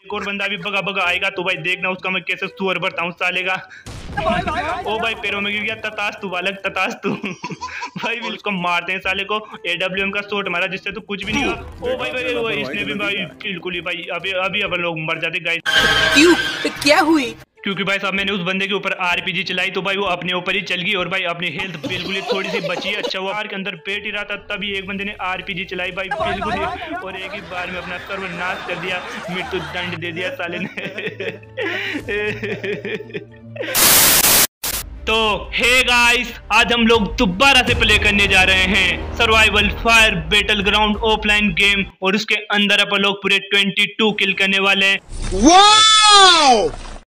एक और बंदा भी बगा बगा आएगा तो भाई देखना उसका मैं कैसे सुअर भरता हूँ साले का। ओ भाई पैरों में गिर गया, तताश तू बालक तताश तू। भाई बिल्कुल उसको मारते हैं साले को, AWM का शॉट मारा जिससे तो कुछ भी नहीं हुआ। ओ भाई भाई इसने भी भाई बिल्कुल ही भाई अभी अपन लोग मर जाते गाइस। क्यों तो क्या हुई? क्योंकि भाई साहब मैंने उस बंदे के ऊपर RPG चलाई तो भाई वो अपने ऊपर ही चल गई और भाई अपनी हेल्थ बिल्कुल ही थोड़ी सी बची। अच्छा वो के अंदर पेट ही रहा था तभी एक बंदे ने RPG चलाई भाई बिल्कुल ही, और एक ही बार में अपना सर्वनाश कर दिया, मृत्यु दंड दे दिया साले ने। तो हे गाइस, आज हम लोग दोबारा से प्ले करने जा रहे हैं survival fire battle ground offline game, और उसके अंदर अपन लोग पूरे 22 किल करने वाले हैं। वाओ!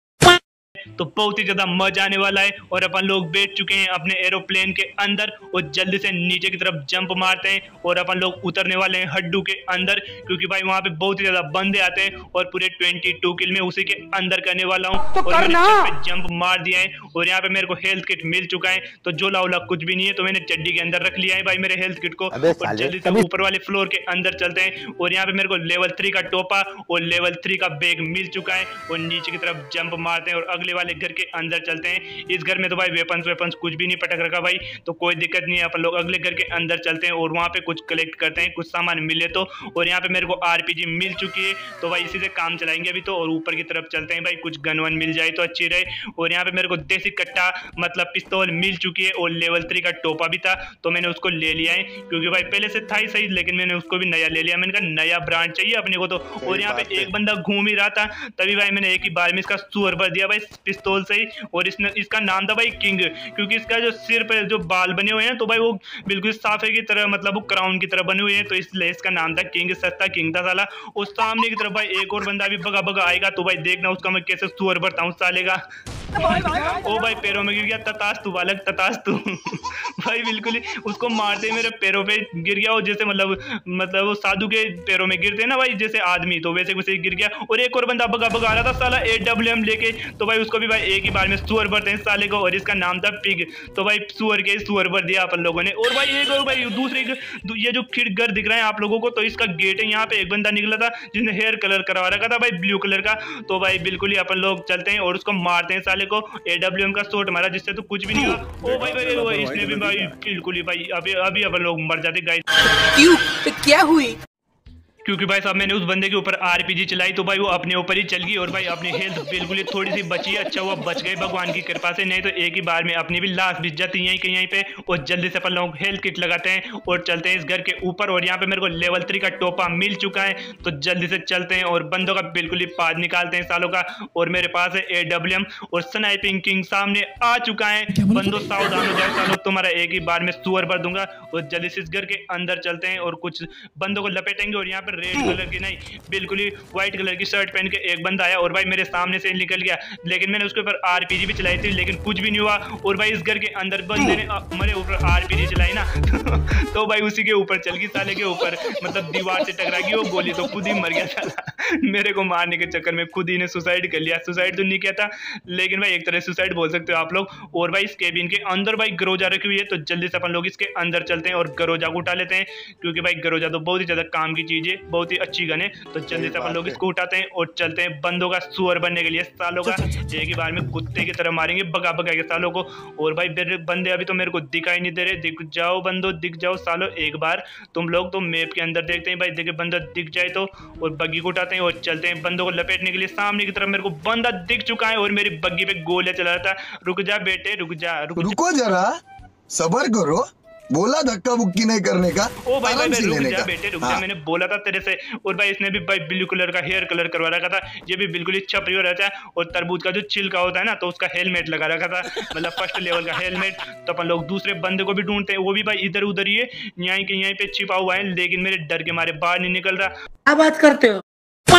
तो बहुत ही ज्यादा मजा आने वाला है। और अपन लोग बैठ चुके हैं अपने एरोप्लेन के अंदर और जल्दी से नीचे की तरफ जंप मारते हैं और अपन लोग उतरने वाले हैं हड्डू के अंदर, क्योंकि भाई वहां पे बहुत ही ज्यादा बंदे आते हैं और पूरे 22 किल में उसी के अंदर करने वाला हूँ। तो और मैंने पे जंप मार दिया है और यहाँ पे मेरे को हेल्थ किट मिल चुका है, तो झोला वोला कुछ भी नहीं है, तो मैंने चड्डी के अंदर रख लिया है भाई मेरे हेल्थ किट को। और जल्दी से ऊपर वाले फ्लोर के अंदर चलते हैं और यहाँ पे मेरे को लेवल 3 का टोपा और लेवल 3 का बैग मिल चुका है, और नीचे की तरफ जंप मारते हैं और अगले वाले घर के अंदर चलते हैं। इस घर में तो भाई वेपन्स कुछ भी नहीं पटक रखा भाई, तो कोई दिक्कत नहीं है। अपन लोग अगले घर के अंदर चलते हैं और वहां पे कुछ कलेक्ट करते हैं, कुछ सामान मिले तो। और यहाँ पे मेरे को RPG मिल चुकी है, तो भाई इसी से काम चलाएंगे अभी तो। और ऊपर की तरफ चलते हैं भाई, कुछ गन वन मिल जाए तो अच्छी रहे। और यहाँ पे मेरे को देसी कट्टा मतलब पिस्तौल मिल चुकी है और लेवल 3 का टोपा भी था, तो मैंने उसको ले लिया है, क्योंकि भाई पहले से था ही सही, लेकिन मैंने उसको भी नया ले लिया। मैंने कहा नया ब्रांड चाहिए अपने को तो। और यहाँ पे एक बंदा घूम ही रहा था, तभी भाई मैंने एक ही बार में इसका सुअर भर दिया भाई पिस्तौल से ही। और इसका नाम था भाई किंग, क्योंकि इसका जो सिर पे जो बाल बने हुए हैं तो भाई वो बिल्कुल साफे की तरह, मतलब वो क्राउन की तरह बने हुए हैं, तो इसलिए इसका नाम था किंग। सस्ता किंग था साला। उस सामने की तरफ भाई एक और बंदा भी बगा बगा आएगा, तो भाई देखना उसका मैं कैसे सुअर भरता हूँ साले का। ओ भाई पैरों में गिर गया, तताश तू बालक तताश तू। भाई बिल्कुल ही उसको मारते मेरे पैरों पे गिर गया, और जैसे मतलब वो साधु के पैरों में गिरते हैं ना भाई जैसे आदमी, तो वैसे वैसे गिर गया। और एक और बंदा बगा बगा आ रहा था साला AWM लेके, तो भाई उसको भी भाई एक ही बार में सुअर भरते हैं साले को, और इसका नाम था पिग। तो भाई सुअर के सुअर भर दिया अपन लोगों ने। और भाई एक और भाई दूसरे ये जो घर दिख रहा है आप लोगों को, तो इसका गेट है। यहाँ पे एक बंदा निकला था जिसने हेयर कलर करवा रखा था भाई ब्लू कलर का, तो भाई बिल्कुल ही अपन लोग चलते हैं और उसको मारते हैं साले को। AWM का शॉट मारा जिससे तो कुछ भी नहीं हुआ। ओ भाई इसने भी भाई बिल्कुल ही भाई अभी अपन लोग मर जाते गाइस। क्यों तो क्या हुई? क्योंकि भाई साहब मैंने उस बंदे के ऊपर RPG चलाई तो भाई वो अपने ऊपर ही चल गई, और भाई अपनी हेल्थ बिल्कुल ही थोड़ी सी बची है। अच्छा हुआ बच गए भगवान की कृपा से, नहीं तो एक ही बार में अपनी भी लाश बिछ जाती यहीं पे। और जल्दी से अपन लोग हेल्थ किट लगाते हैं और चलते हैं इस घर के ऊपर। और यहाँ पे मेरे को लेवल 3 का टोपा मिल चुका है, तो जल्दी से चलते हैं और बंदों का बिल्कुल ही पाद निकालते हैं सालों का। और मेरे पास है AWM और स्नाइपिंग किंग सामने आ चुका है। बंदों सावधान हो जाए सालों, तुम्हारा एक ही बार में सुअर भर दूंगा। और जल्दी से इस घर के अंदर चलते हैं और कुछ बंदों को लपेटेंगे। और यहाँ पर रेड कलर की नहीं बिल्कुल ही व्हाइट कलर की शर्ट पहन के एक बंदा आया और भाई मेरे सामने से निकल गया, लेकिन मैंने उसके ऊपर RPG भी चलाई थी, लेकिन कुछ भी नहीं हुआ। और भाई इस घर के अंदर बंदे ने मेरे ऊपर RPG चलाई ना तो भाई उसी के ऊपर चल गई साले के ऊपर, मतलब दीवार से टकरा गई वो गोली, तो खुद ही मर गया साला। मेरे को मारने के चक्कर में खुद ही ने सुसाइड कर लिया। सुसाइड तो नहीं किया था, लेकिन भाई एक तरह सुसाइड बोल सकते हो आप लोग। और भाई इस केबिन के अंदर भाई गरोजा रखी हुई है, तो जल्दी से अपन लोग इसके अंदर चलते हैं और गरोजा को उठा लेते हैं, क्योंकि भाई गरोजा तो बहुत ही ज्यादा काम की चीज है, बहुत ही अच्छी गन है। तो जल्दी से अपन लोग इसको उठाते हैं और चलते हैं बंदों का सुअर बनने के लिए सालों का। एक ही बार में कुत्ते की तरह मारेंगे बगा बगा के सालों को। और भाई बंदे अभी तो मेरे को दिखाई नहीं दे रहे, दिख जाओ बंदो दिख जाओ सालों एक बार तुम लोग। तो मैप के अंदर देखते हैं भाई, देखे बंदा दिख जाए तो, और बग्गी को उठाते हैं और चलते हैं बंदों को लपेटने के लिए। सामने की तरफ मेरे को बंदा दिख चुका है और मेरी बग्गी पे गोलियां चला रहा था। रुक जा बेटे रुको जरा सबर करो, बोला धक्का बुक्की नहीं करने का। ओ भाई रुक जा बेटे रुक जा, मैंने बोला था तेरे से। और भाई इसने भी भाई ब्लू कलर का हेयर कलर करवा रखा था, ये भी बिल्कुल ही छपरी हो रहता है। और तरबूज का जो छिलका होता है ना, तो उसका हेलमेट लगा रखा था, मतलब फर्स्ट लेवल का हेलमेट। तो अपन लोग दूसरे बंदे को भी ढूंढते हैं, वो भी भाई इधर उधर ही है, यहीं पे छिपा हुआ है, लेकिन मेरे डर के मारे बाहर नहीं निकल रहा। क्या बात करते हो?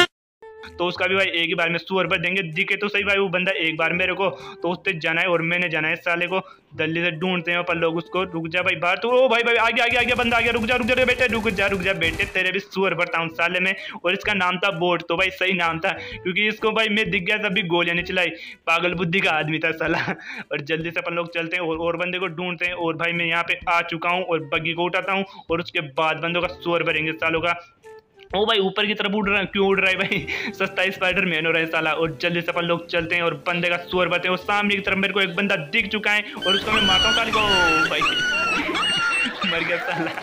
तो उसका भी भाई एक ही बार में सुअर भर देंगे। दिखे तो सही भाई वो बंदा एक बार मेरे को, तो उससे जाना है और मैंने जाना है साले को। जल्दी से ढूंढते हैं अपन लोग उसको। रुक जा भाई बाहर, तो ओ भाई आगे बंदा आ गया। रुक जा बेटे रुक जा बेटे, तेरे भी सुअर भरता हूँ साले में। और इसका नाम था बोट, तो भाई सही नाम था, क्योंकि इसको भाई मैं दिख गया तभी गोलियां नहीं चलाई, पागल बुद्धि का आदमी था साला। और जल्दी से अपन लोग चलते हैं और बंदे को ढूंढते हैं। और भाई मैं यहाँ पे आ चुका हूँ और बग्गी को उठाता हूँ और उसके बाद बंदों का सुअर भरेंगे सालों का। ओ भाई ऊपर की तरफ उड़ रहा है, क्यों उड़ रहा है भाई? सस्ता स्पाइडरमैन हो रहा है साला। और जल्दी से अपन लोग चलते हैं और बंदे का सुअर बताते हैं। और सामने की तरफ मेरे को एक बंदा दिख चुका है और उसको मैं मारता हूँ साले को। भाई मर गया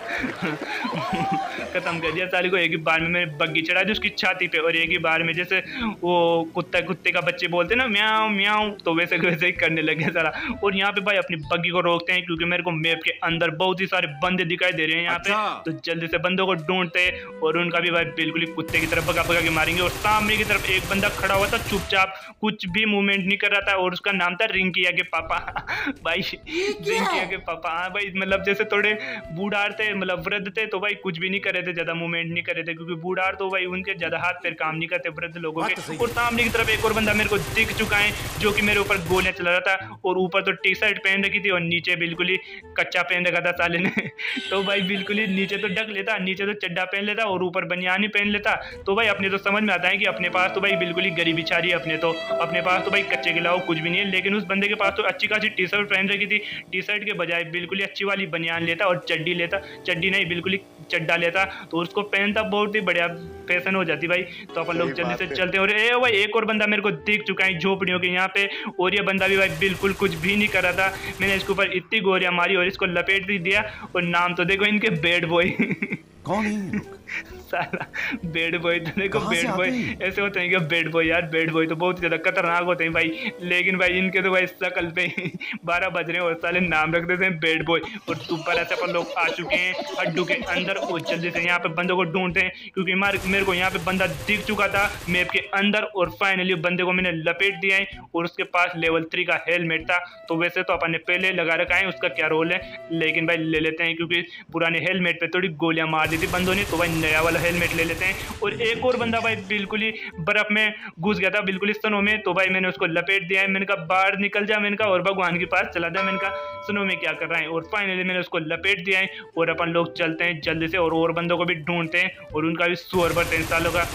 साला। खत्म कर दिया साले को एक ही बार में। मैंने बग्गी चढ़ा दी उसकी छाती पे और एक ही बार में, जैसे वो कुत्ते का बच्चे बोलते ना म्याऊं म्याऊं, तो वैसे ही करने लगे साला। और यहाँ पे भाई अपनी बग्गी को रोकते हैं क्योंकि मेरे को मैप के अंदर बहुत ही सारे बंदे दिखाई दे रहे हैं यहाँ पे। तो जल्दी से बंदों को ढूंढते हैं और उनका भी भाई बिल्कुल ही कुत्ते की तरफ भगा भगा के मारेंगे। और सामने की तरफ एक बंदा खड़ा हुआ था चुपचाप, कुछ भी मूवमेंट नहीं कर रहा था और उसका नाम था रिंकिया के पापा। भाई रिंकिया के पापा, हाँ भाई, मतलब जैसे थोड़े बूढ़ार थे, मतलब वृद्ध थे, तो भाई कुछ भी नहीं कर रहे थे, ज्यादा मूवमेंट नहीं कर रहे थे क्योंकि बूढ़ार तो भाई उनके ज्यादा हाथ पैर काम नहीं करते वृद्ध लोगों के। और सामने की तरफ एक और बंदा मेरे को दिख चुका है जो कि मेरे ऊपर गोलियां चला रहा था और ऊपर तो टी शर्ट पहन रखी थी और नीचे बिल्कुल ही कच्चा पहन रखा था साले ने। तो भाई बिल्कुल ही नीचे तो ढक लेता, नीचे तो चड्डा पहन लेता और ऊपर बनियानी पहन लेता। तो भाई अपने तो समझ में आता है कि अपने पास तो भाई बिल्कुल ही गरीबी छा रही है, अपने पास तो भाई कच्चे के अलावा कुछ भी नहीं है। लेकिन उस बंदे के पास तो अच्छी खासी टी शर्ट पहन रखी थी, टी शर्ट के बजाय बिल्कुल ही अच्छी वाली बनियान लेता और चड्डी लेता, चड्डी नहीं बिल्कुल ही चड्डा लेता, तो उसको पहनता, बहुत ही बढ़िया फैशन हो जाती भाई। तो अपन लोग जल्दी से चलते हैं। और भाई एक और बंदा मेरे को दिख चुका है झोपड़ियों के यहाँ पे और ये बंदा भी भाई बिल्कुल कुछ भी नहीं कर रहा था। मैंने इसके ऊपर इतनी गोलियां मारी और इसको लपेट भी दिया। और नाम तो देखो इनके बैड बॉय। कौन है साला बैड बॉय, तो देखो बैड बॉय ऐसे होते हैं कि बैड बॉय, यार बैड बॉय तो बहुत ज्यादा खतरनाक होते हैं भाई। लेकिन भाई इनके तो भाई शकल पे 12 बज रहे हैं और साले नाम रख देते हैं बैड बॉय। और दोबारा से अपन लोग आ चुके हैं अड्डू के अंदर और जल्दी से यहाँ पे बंदों को ढूंढते हैं क्योंकि मेरे को यहाँ पे बंदा दिख चुका था मैप के अंदर। और फाइनली बंदे को मैंने लपेट दिया है और उसके पास लेवल 3 का हेलमेट था। तो वैसे तो अपन ने पहले लगा रखा है, उसका क्या रोल है, लेकिन भाई ले लेते हैं क्योंकि पुराने हेलमेट पे थोड़ी गोलियां मार दी थी बंदों ने, तो भाई नया वाला हेलमेट ले लेते हैं। और एक और बंदा भाई बिल्कुल ही बर्फ में घुस गया था, बिल्कुल ही स्नो में, तो भाई मैंने उसको लपेट दिया है। मैंने कहा बाहर निकल जा, मैंने कहा और भगवान के पास चला जा, मैंने कहा स्नो में क्या कर रहा है। और फाइनली मैंने उसको लपेट दिया है और अपन लोग चलते हैं जल्दी से और बंदों को भी ढूंढते हैं और उनका भी सुअर भरते हैं सालों का।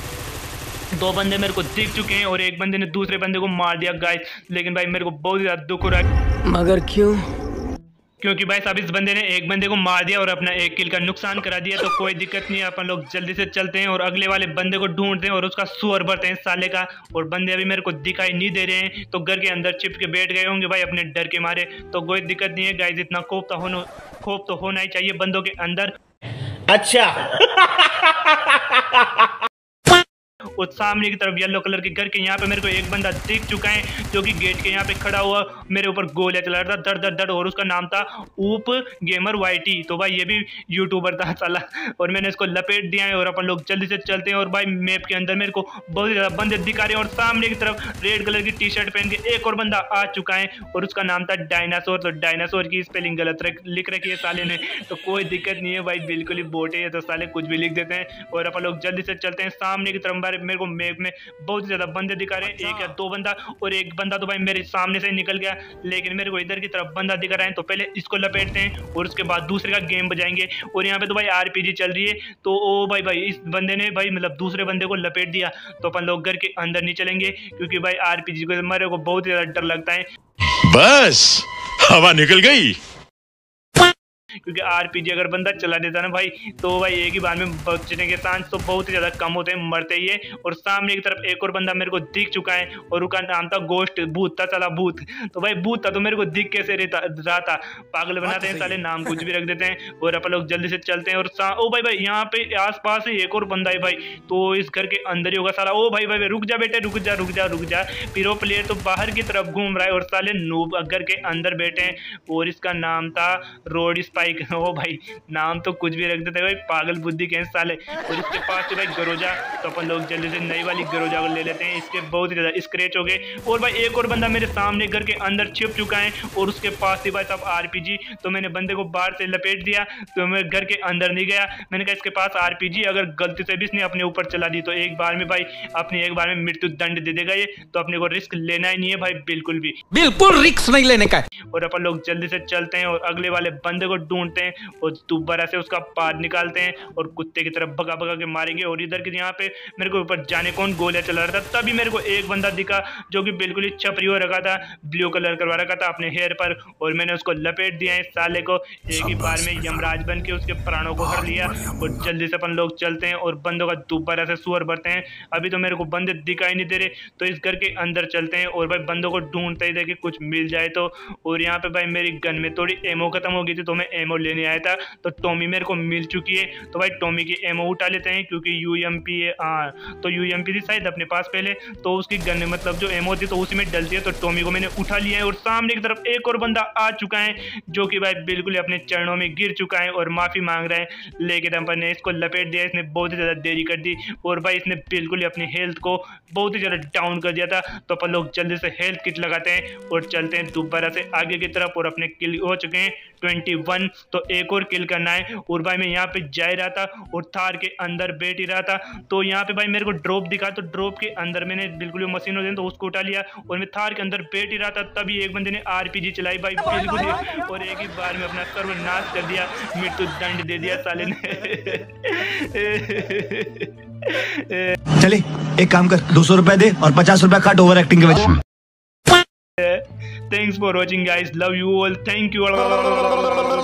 2 बंदे मेरे को दिख चुके हैं और एक बंदे ने दूसरे बंदे को मार दिया गाइस। लेकिन भाई मेरे को बहुत ज्यादा दुख हो रहा है। मगर क्यों? क्योंकि भाई साहब इस बंदे ने एक बंदे को मार दिया और अपना 1 किल का नुकसान करा दिया। तो कोई दिक्कत नहीं है, अपन लोग जल्दी से चलते हैं और अगले वाले बंदे को ढूंढते हैं और उसका सुअर भरते हैं साले का। और बंदे अभी मेरे को दिखाई नहीं दे रहे हैं, तो घर के अंदर छिप के बैठ गए होंगे भाई अपने डर के मारे। तो कोई दिक्कत नहीं है गाइस, इतना खौफ तो होना ही चाहिए बंदों के अंदर। अच्छा। और सामने की तरफ येलो कलर के घर के यहाँ पे मेरे को एक बंदा दिख चुका है जो कि गेट के यहाँ पे खड़ा हुआ मेरे ऊपर गोलियां चला रहा था दर दर दर। और उसका नाम था ऊप गेमर वाईटी। तो भाई ये भी यूट्यूबर था साला और मैंने इसको लपेट दिया है और अपन लोग जल्दी से चलते हैं। और भाई मैप के अंदर मेरे को बहुत ही ज्यादा बंदे दिखा रहे हैं और सामने की तरफ रेड कलर की टी शर्ट पहन के एक और बंदा आ चुका है और उसका नाम था डायनासोर। तो डायनासोर की स्पेलिंग गलत लिख रखी है साले ने, तो कोई दिक्कत नहीं है भाई, बिल्कुल ही बोटे है तो साले कुछ भी लिख देते हैं। और अपन लोग जल्दी से चलते हैं। सामने की तरफ मेरे को मैप में बहुत ज्यादा बंदे दिखा रहे हैं, 1 या 2 बंदा, और एक बंदा तो भाई मेरे सामने से निकल गया, लेकिन मेरे को इधर की तरफ बंदा दिखा रहा है। तो पहले इसको लपेटते हैं और उसके बाद दूसरे का गेम बजाएंगे। और यहाँ पे तो भाई आरपीजी चल रही है। तो ओ भाई इस बंदे ने भाई मतलब दूसरे बंदे को लपेट दिया। तो अपन लोग घर के अंदर नहीं चलेंगे क्योंकि भाई आरपीजी को मेरे को बहुत ज्यादा डर लगता है। बस हवा निकल गई, क्योंकि आरपीजी अगर बंदा चला देता ना भाई तो भाई एक ही बार में बचने के चांस तो बहुत ही ज्यादा कम होते हैं, मरते ही है। और सामने की तरफ एक और बंदा मेरे को दिख चुका है और उसका नाम था गोश्त, भूत था साला भूत। तो भाई भूत था तो मेरे को दिख कैसे रहा था, पागल बनाते हैं साले, नाम कुछ भी रख देते हैं। और अपन लोग जल्दी से चलते हैं। और ओ भाई यहाँ पे आस पास एक और बंदा है भाई, तो इस घर के अंदर ही होगा साला। ओ भाई रुक जा बेटे, रुक जा। प्रो प्लेयर तो बाहर की तरफ घूम रहा है और साले नूब घर के अंदर बैठे हैं और इसका नाम था रोड स्पाइक। ओ भाई नाम तो कुछ भी रख देते भाई, पागल बुद्धि के साले। और इसके पास से भाई गरोजा, तो अपन लोग जल्दी से नई वाली गरोजा को ले लेते हैं, इसके बहुत ही ज्यादा स्क्रैच हो गए। और भाई एक और बंदा मेरे सामने घर के अंदर छिप चुका है और उसके पास से भाई साहब आरपीजी। तो मैंने बंदे को बाहर से लपेट दिया, तो मैं घर के अंदर नहीं गया। मैंने कहा इसके पास आरपीजी, अगर गलती से भी इसने अपने ऊपर चला दी तो एक बार में भाई अपने एक बार में मृत्यु दंड दे देगा ये। तो अपने को रिस्क लेना ही नहीं है भाई, बिल्कुल भी, बिल्कुल रिस्क नहीं लेने का। और अपन लोग जल्दी से चलते हैं और अगले वाले बंदे को ढूंढते हैं और दोबारा से उसका पार निकालते हैं और कुत्ते की तरफ भगा भगा के मारेंगे। और इधर के यहाँ पे मेरे को ऊपर जाने कौन गोलियां चला रहा था, तभी मेरे को एक बंदा दिखा जो कि बिल्कुल ही छपरी हो रखा था, ब्लू कलर करवा रखा था अपने हेयर पर, और मैंने उसको लपेट दिया इस साले को। एक ही बार में यमराज बन के उसके प्राणों को हर लिया और जल्दी से अपन लोग चलते हैं और बंदों का दोबारा से सुअर भरते हैं। अभी तो मेरे को बंदे दिखाई नहीं दे रहे, तो इस घर के अंदर चलते हैं और भाई बंदों को ढूंढते ही देखे कुछ मिल जाए तो। और यहाँ पे भाई मेरी गन में थोड़ी एमो खत्म हो गई थी, तो मैं एमो लेने आया था, तो टॉमी मेरे को मिल चुकी है। तो भाई टॉमी की एमो उठा लेते हैं क्योंकि यूएमपी है, तो यूएमपी थी शायद अपने पास पहले, तो उसकी गन में मतलब जो एमो थी तो उसी में डलती है। तो टॉमी को मैंने उठा लिया है और सामने की तरफ एक और बंदा आ चुका है जो कि भाई बिल्कुल अपने चरणों में गिर चुका है और माफी मांग रहा है। लेकिन अपन ने इसको लपेट दिया, इसने बहुत ही ज्यादा देरी कर दी और भाई इसने बिल्कुल ही अपनी हेल्थ को बहुत ही ज्यादा डाउन कर दिया था। तो अपन लोग जल्दी से हेल्थ किट लगाते हैं और चलते हैं दोबारा से आगे की तरफ। और अपने किल हो चुके हैं 21, तो एक और किल करना है। और भाई मैं यहाँ पे जा रहा था और थार के अंदर बैठ ही रहा था, तो यहाँ पे भाई मेरे को ड्रॉप दिखा, तो ड्रॉप के अंदर मैंने बिल्कुल मशीन हो गई तो उसको उठा लिया और मैं थार के अंदर बैठ ही रहा था, तभी एक बंदे ने आरपीजी चलाई भाई बिल्कुल ही, और एक ही बार में अपना सर्वनाश कर दिया, मृत्यु दंड दे दिया साले ने। चले एक काम कर, 200 रुपए दे और 50 रुपए काट ओवर एक्टिंग के वजह। Thanks for watching guys, love you all, thank you all।